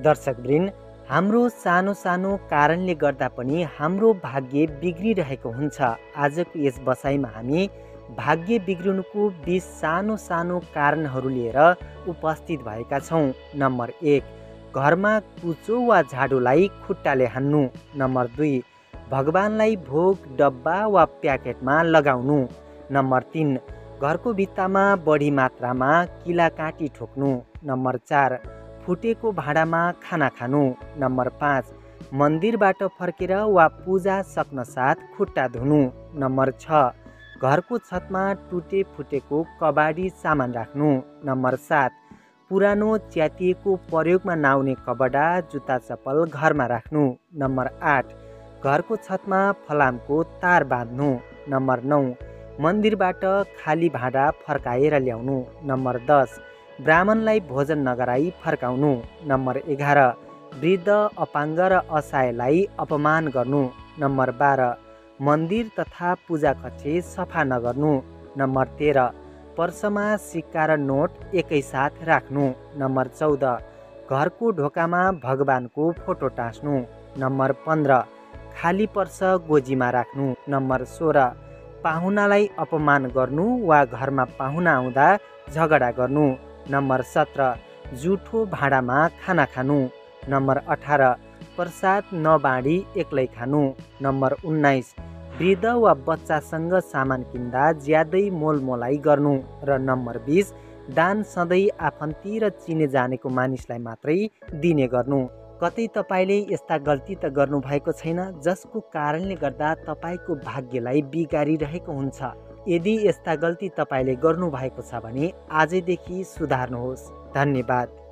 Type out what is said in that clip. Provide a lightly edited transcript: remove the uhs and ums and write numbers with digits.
दर्शकवृन्द, हाम्रो सानो सानो कारणले गर्दा पनि हाम्रो भाग्य बिग्रिरहेको हुन्छ। आजको यस बसाइमा हामी भाग्य बिग्रिनुको 20 सानो सानो कारणहरू लिएर उपस्थित भएका छौँ। नम्बर 1, घरमा कुचो वा झाडुलाई खुट्टाले हान्नु। नम्बर 2, भगवानलाई भोग डब्बा वा प्याकेटमा लगाउनु। नम्बर 3, घरको भित्तामा बढी मात्रामा किलाकाँटी ठोक्नु। नम्बर 4, फुटेको भाँडामा खाना खानु। नम्बर 5, मन्दिरबाट फर्केर वा पूजा सक्न साथ खुट्टा धुनु। नम्बर 6, घरको छतमा टुटे फुटेको कबाडी सामान राख्नु। नम्बर 7, पुरानो च्यातिएको प्रयोगमा नआउने कपडा जुत्ता चप्पल घरमा राख्नु। नम्बर 8, घरको छतमा फलामको तार बाँध्नु। नम्बर 9, मन्दिरबाट खाली भाँडा फर्काएर ल्याउनु। नम्बर 10, ब्राह्मणलाई भोजन नगराई फर्काउनु। नम्बर 11, वृद्ध अपाङ्ग र असहायलाई अपमान गर्नु। नम्बर 12, मन्दिर तथा पूजा कक्ष सफा नगर्नु। नम्बर 13, पर्समा सिक्का र नोट एकैसाथ राख्नु। नम्बर 14, घरको ढोकामा भगवानको फोटो टाँस्नु। नम्बर 15, खाली पर्स गोजीमा राख्नु। नम्बर 16, पाहुनालाई अपमान गर्नु वा घरमा पाहुना आउँदा झगडा गर्नु। नम्बर 17, जुठो भाँडामा खाना खानु। नम्बर 18, प्रसाद नबाँडी एक्लै खानु। नम्बर 19, वृद्ध वा बच्चासँग सामान किन्दा ज्यादै मोलमोलाई गर्नु। र नम्बर 20, दान सधैँ आफन्ती र चिने जानेको मानिसलाई मात्रै दिने गर्नु। कतै तपाईँले यस्ता गल्ती त गर्नुभएको छैन जसको कारणले गर्दा तपाईँको भाग्यलाई बिगारिरहेको हुन्छ? यदि यस्ता गल्ती तपाईँले गर्नुभएको छ भने आजैदेखि सुधार्नुहोस्। धन्यवाद।